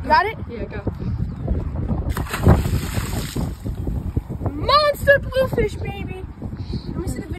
You got it? Yeah, go. Monster bluefish, baby. Let me see the video.